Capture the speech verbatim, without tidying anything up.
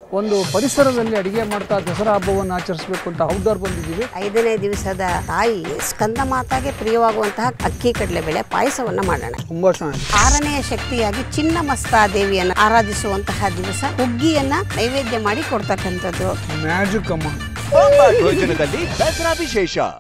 ಒಂದು ಪರಿಸರದಲ್ಲಿ ಅಡಿಗೆ ಮಾಡ್ತಾ ದಸರಾ ಹಬ್ಬವನ್ನು ಆಚರಿಸಬೇಕು ಅಂತ ಔಟ್ಡೋರ್ ಬಂದಿದ್ದೀವಿ. ಐದನೇ ದಿವಸದ ತಾಯಿ ಸ್ಕಂದ ಮಾತಾಗೆ ಪ್ರಿಯವಾಗುವಂತಹ ಅಕ್ಕಿ ಕಡಲೆಬೇಳೆ ಪಾಯಸವನ್ನ ಮಾಡೋಣ. ತುಂಬಾ ಚೆನ್ನಾಗಿ ಆರನೆಯ ಶಕ್ತಿಯಾಗಿ ಚಿನ್ನಮಸ್ತಾ ದೇವಿಯನ್ನು ಆರಾಧಿಸುವಂತಹ ದಿವಸ ಹುಗ್ಗಿಯನ್ನ ನೈವೇದ್ಯ ಮಾಡಿ ಕೊಡ್ತಕ್ಕಂಥದ್ದು. ಮ್ಯಾಜಿಕ್ ಅಮ್ಮ. ಯೋಜನೆಯಲ್ಲಿ ದಸರಾ ವಿಶೇಷ